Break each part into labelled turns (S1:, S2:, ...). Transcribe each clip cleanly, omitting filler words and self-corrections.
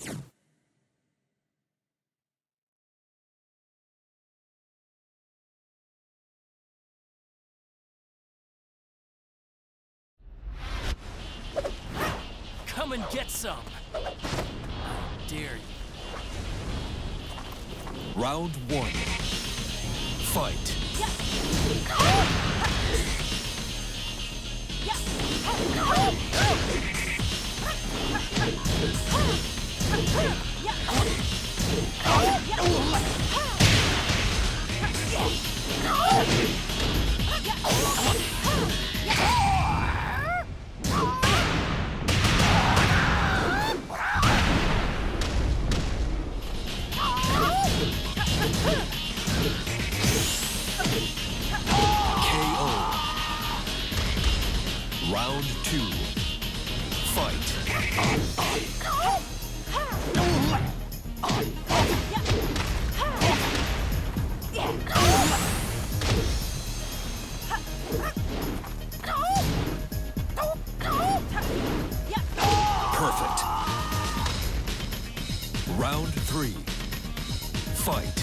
S1: Come and get some! How dare you?
S2: Round 1. Fight. Round 2. Fight. Perfect. Round 3. Fight.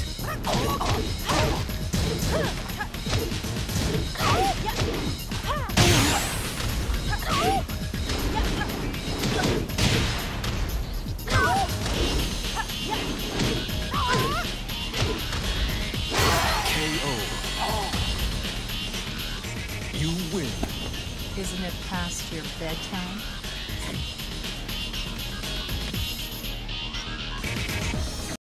S2: You win.
S3: Isn't it past your bedtime?